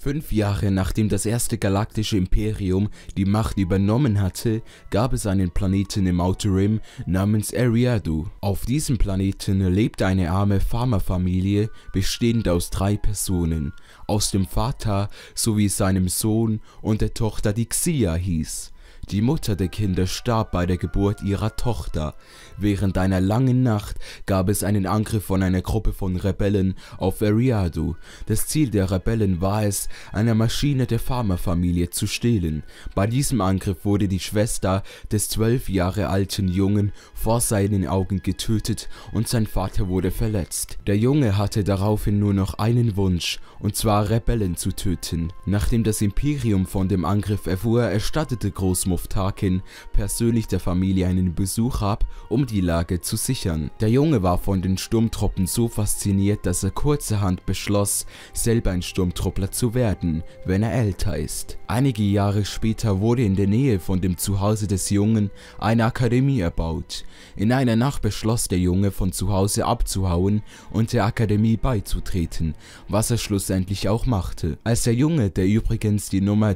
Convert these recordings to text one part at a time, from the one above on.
5 Jahre nachdem das erste galaktische Imperium die Macht übernommen hatte, gab es einen Planeten im Outer Rim namens Eriadu. Auf diesem Planeten lebt eine arme Farmerfamilie, bestehend aus 3 Personen, aus dem Vater sowie seinem Sohn und der Tochter, die Xia hieß. Die Mutter der Kinder starb bei der Geburt ihrer Tochter. Während einer langen Nacht gab es einen Angriff von einer Gruppe von Rebellen auf Eriadu. Das Ziel der Rebellen war es, eine Maschine der Farmerfamilie zu stehlen. Bei diesem Angriff wurde die Schwester des 12 Jahre alten Jungen vor seinen Augen getötet und sein Vater wurde verletzt. Der Junge hatte daraufhin nur noch einen Wunsch, und zwar Rebellen zu töten. Nachdem das Imperium von dem Angriff erfuhr, erstattete Großmutter Tarkin persönlich der Familie einen Besuch ab, um die Lage zu sichern. Der Junge war von den Sturmtruppen so fasziniert, dass er kurzerhand beschloss, selber ein Sturmtruppler zu werden, wenn er älter ist. Einige Jahre später wurde in der Nähe von dem Zuhause des Jungen eine Akademie erbaut. In einer Nacht beschloss der Junge, von zu Hause abzuhauen und der Akademie beizutreten, was er schlussendlich auch machte. Als der Junge, der übrigens die Nummer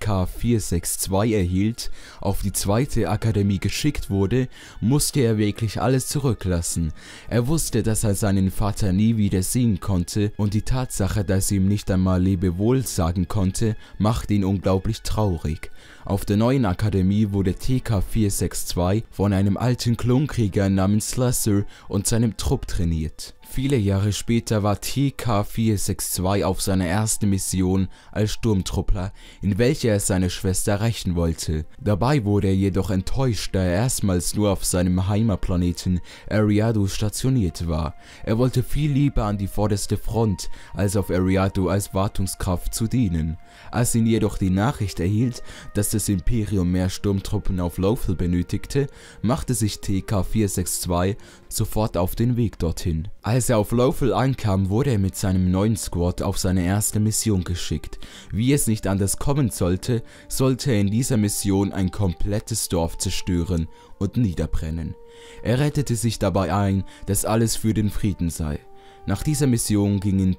TK462 erhielt, auf die zweite Akademie geschickt wurde, musste er wirklich alles zurücklassen. Er wusste, dass er seinen Vater nie wieder sehen konnte, und die Tatsache, dass er ihm nicht einmal Lebewohl sagen konnte, machte ihn unglaublich traurig. Auf der neuen Akademie wurde TK462 von einem alten Klonkrieger namens Slasher und seinem Trupp trainiert. Viele Jahre später war TK462 auf seiner ersten Mission als Sturmtruppler, in welcher er seine Schwester rächen wollte. Dabei wurde er jedoch enttäuscht, da er erstmals nur auf seinem Heimatplaneten Eriadu stationiert war. Er wollte viel lieber an die vorderste Front, als auf Eriadu als Wartungskraft zu dienen. Als ihn jedoch die Nachricht erhielt, dass das Imperium mehr Sturmtruppen auf Lothal benötigte, machte sich TK462 sofort auf den Weg dorthin. Als er auf Lothal ankam, wurde er mit seinem neuen Squad auf seine erste Mission geschickt. Wie es nicht anders kommen sollte, sollte er in dieser Mission ein komplettes Dorf zerstören und niederbrennen. Er rettete sich dabei ein, dass alles für den Frieden sei. Nach dieser Mission gingen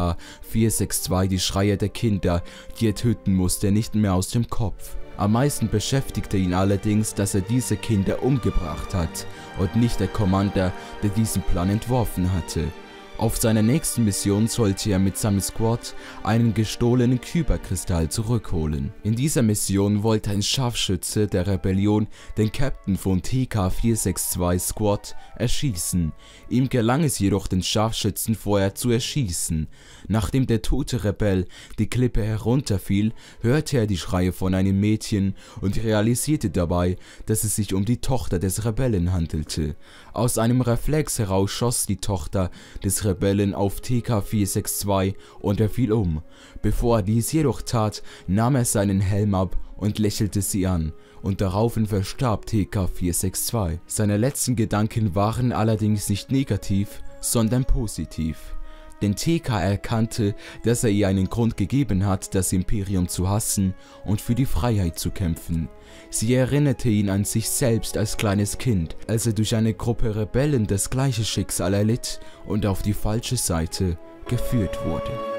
TK462 die Schreie der Kinder, die er töten musste, nicht mehr aus dem Kopf. Am meisten beschäftigte ihn allerdings, dass er diese Kinder umgebracht hat und nicht der Commander, der diesen Plan entworfen hatte. Auf seiner nächsten Mission sollte er mit seinem Squad einen gestohlenen Kyberkristall zurückholen. In dieser Mission wollte ein Scharfschütze der Rebellion den Captain von TK462 Squad erschießen. Ihm gelang es jedoch, den Scharfschützen vorher zu erschießen. Nachdem der tote Rebell die Klippe herunterfiel, hörte er die Schreie von einem Mädchen und realisierte dabei, dass es sich um die Tochter des Rebellen handelte. Aus einem Reflex heraus schoss die Tochter des Rebellen auf TK462 und er fiel um. Bevor er dies jedoch tat, nahm er seinen Helm ab und lächelte sie an, und daraufhin verstarb TK462. Seine letzten Gedanken waren allerdings nicht negativ, sondern positiv. Denn TK erkannte, dass er ihr einen Grund gegeben hat, das Imperium zu hassen und für die Freiheit zu kämpfen. Sie erinnerte ihn an sich selbst als kleines Kind, als er durch eine Gruppe Rebellen das gleiche Schicksal erlitt und auf die falsche Seite geführt wurde.